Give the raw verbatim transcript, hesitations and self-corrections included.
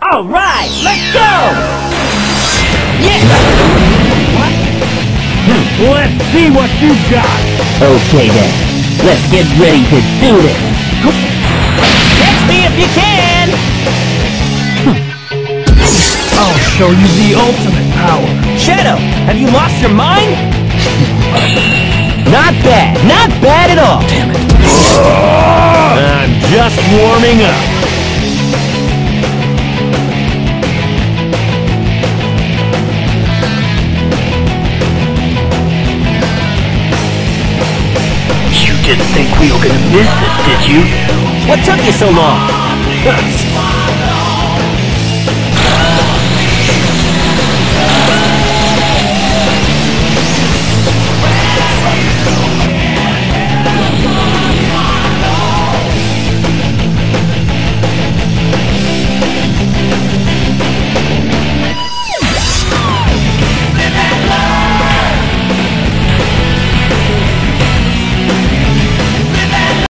Alright, let's go! Yeah! What? Let's see what you got! Okay then, let's get ready to do this! Catch me if you can! I'll show you the ultimate power! Shadow, have you lost your mind? Not bad, not bad at all! Damn it. I'm just warming up! You didn't think we were gonna miss this, did you? What took you so long?